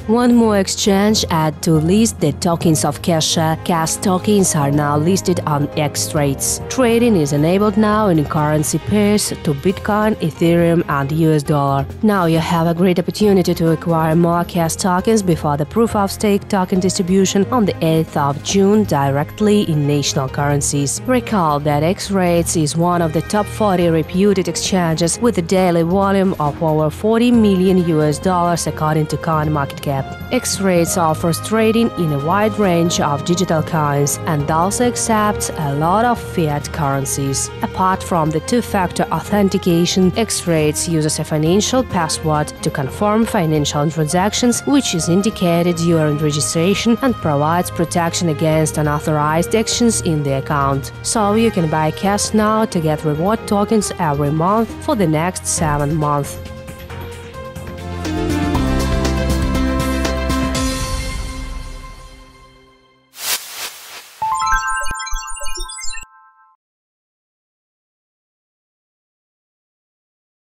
One more exchange had to list the tokens of Cashaa. CAS tokens are now listed on Exrates. Trading is enabled now in currency pairs to Bitcoin, Ethereum and US dollar. Now you have a great opportunity to acquire more CAS tokens before the proof-of-stake token distribution on the 8th of June directly in national currencies. Recall that Exrates is one of the top 40 reputed exchanges with a daily volume of over 40 million US dollars according to Coinmarketcap. Exrates offers trading in a wide range of digital coins and also accepts a lot of fiat currencies. Apart from the two-factor authentication, Exrates uses a financial password to confirm financial transactions, which is indicated during registration and provides protection against unauthorized actions in the account. So you can buy CAS now to get reward tokens every month for the next 7 months.